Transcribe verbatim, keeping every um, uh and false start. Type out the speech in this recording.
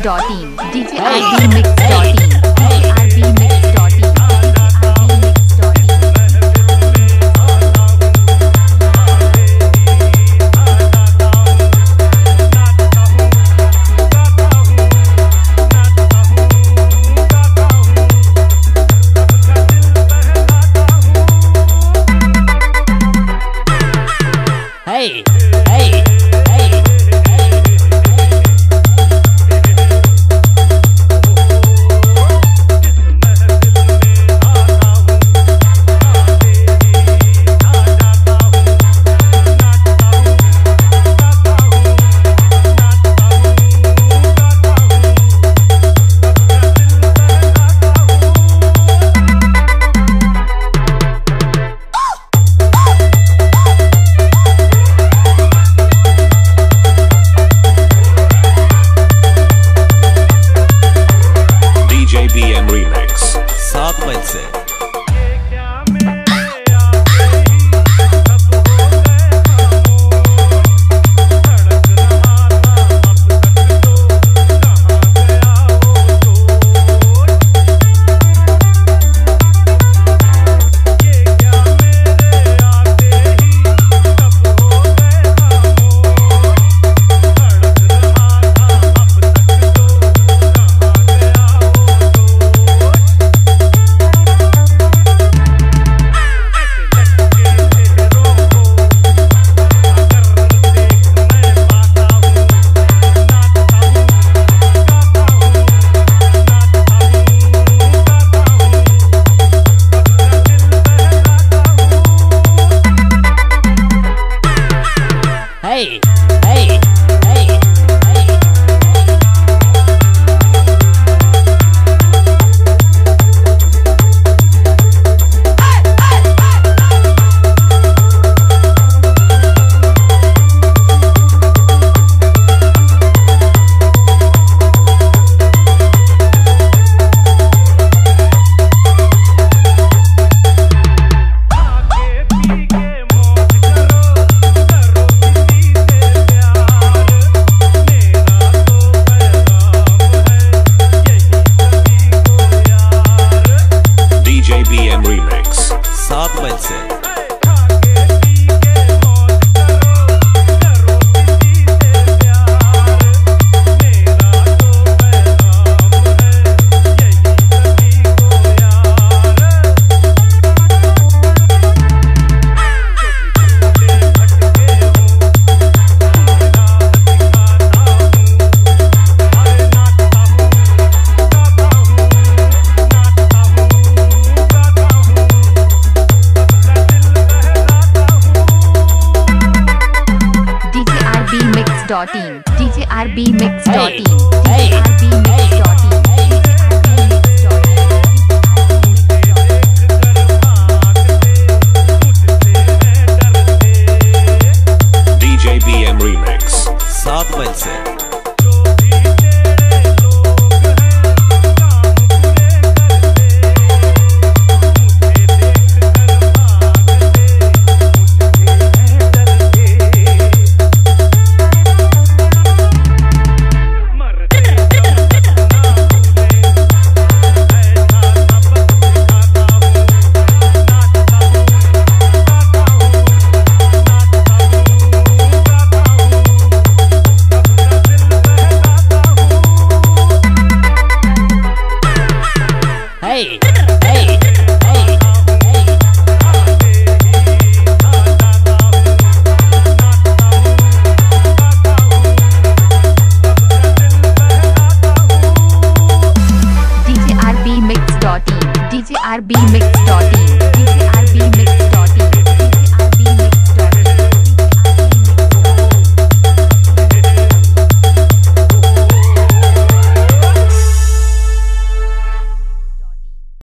dot in D J R B mix dot in D J R B mix dot in Hey, hey, hey. सात मई से Hey, hey, hey, hey. सात मई से dot in D J R B mix dot in Hey, D J R B mix dot in D J B M Remix सात मई से Hey, hey, hey, hey. D J R B mix dot in D J R B mix dot in